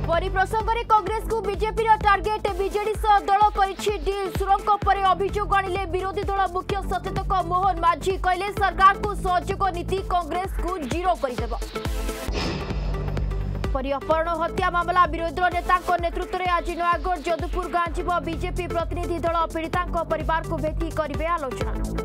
परिप्रसंग में कांग्रेस को BJP target BJD सह दल करिछि डील सुरंग पर अभियोग आनिले विरोधी दल मुख्य सचेतक मोहन माझी कहले सरकार को सहयोग नीति कांग्रेस को जीरो करदेव। परी अपहरण हत्या मामला विरोधी दल नेता नेतृत्व में आज नयागढ़ जदुपुर गां जीव बीजेपी प्रतिनिधि दल पीड़िता परिवार को भेटी करेंगे आलोचना।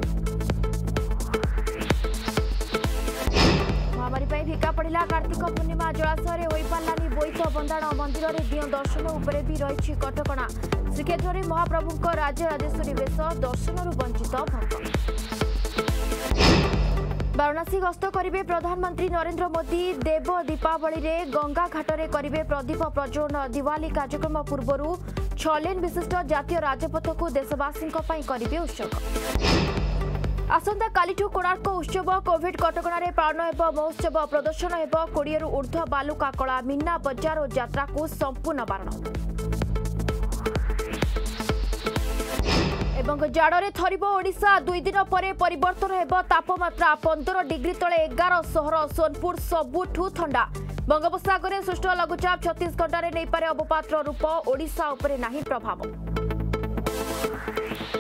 महामारी फिका पड़ा कार्तिक पूर्णिमा जलाशय हो पारानी बोईत बंधाण मंदिर में दियों दर्शन उपर भी रही कटकणा श्रीक्षेत्र में महाप्रभु राजराजेश्वरी बेश दर्शन वंचित भक्त। वाराणसी गस्त करेंगे प्रधानमंत्री नरेंद्र मोदी देव दीपावली में गंगा घाटे करेंगे प्रदीप प्रज्वलन दिवाली कार्यक्रम पूर्व 6 लेन विशिष्ट जातीय राजपथ को देशवासी करेंगे उत्सर्ग। आसंता कालीठू कोणार्क उत्सव कोविड कटकणा पालन हेब महोत्सव प्रदर्शन हेब 20 रु ऊर्ध्व बालुका कला मीना बजार और यात्रा को संपूर्ण बारण। जाड़े थरिब ओडिशा 2 दिन पर परिवर्तन हेब तापमात्रा 15 डिग्री तले 11 सहर सोनपुर सबुठू ठंडा। बंगोपसागर सृष्ट लघुचाप 36 घंटे नहीं पारे अवपातर रूप ओडिशा उपरे नाही प्रभाव।